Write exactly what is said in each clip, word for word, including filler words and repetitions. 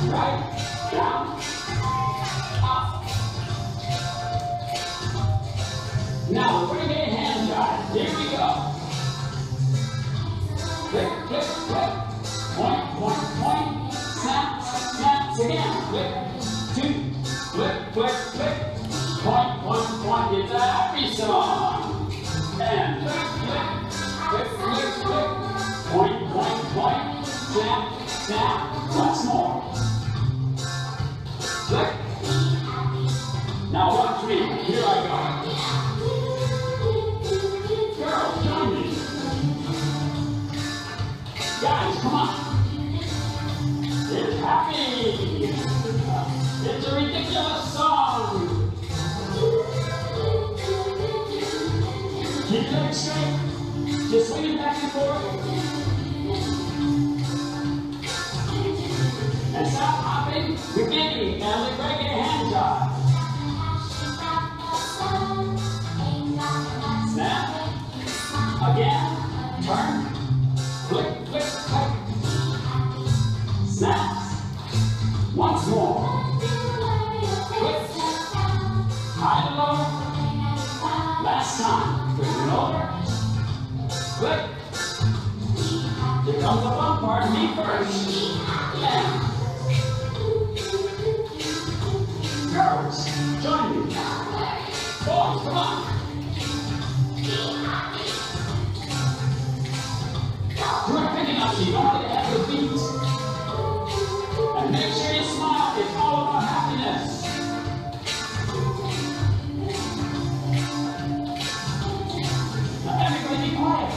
Right, down, up. Now we're going to get hand jive. Here we go. Click, click, click. Point, point, point. Snap, snap. Again. Click, two. Click, click, click. Point, point, point. It's a happy song. And click, click. Click, click, click. Point, point, point. Snap, snap. Once more. Click. Now watch me. Here I go. Girls, join me. Guys, come on. It's happy. It's a ridiculous song. Keep your legs straight. Just swing it back and forth. And stop hopping. Beginning and the regular hand job. Snap. Again. Turn. Click, click, click. Snap. Once more. Click. High and low. Last time. Turn it over. Click. Here comes the fun part. Me first. Yeah. Girls, join me. Boys, come on. We're picking up so you don't have to have your feet. And make sure you smile. It's all about happiness. Now everybody be quiet.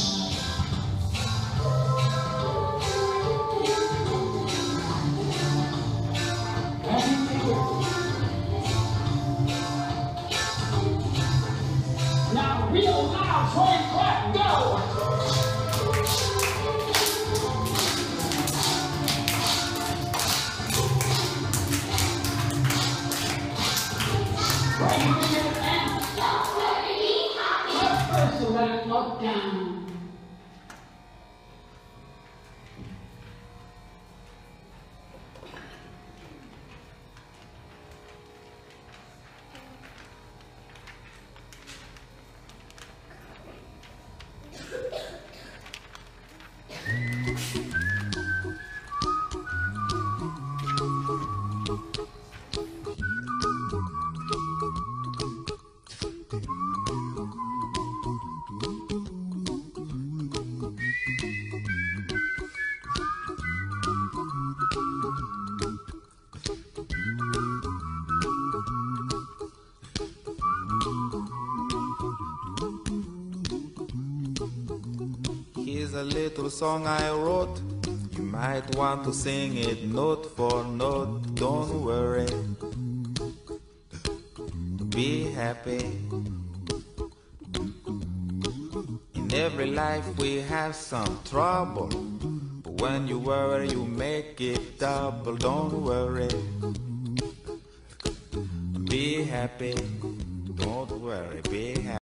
Now real loud, point, clap, go! Right finger and left first to let it float down. Here's a little song I wrote. You might want to sing it note for note. Don't worry, be happy. In every life we have some trouble, but when you worry you make it double. Don't worry, be happy. Don't worry, be happy.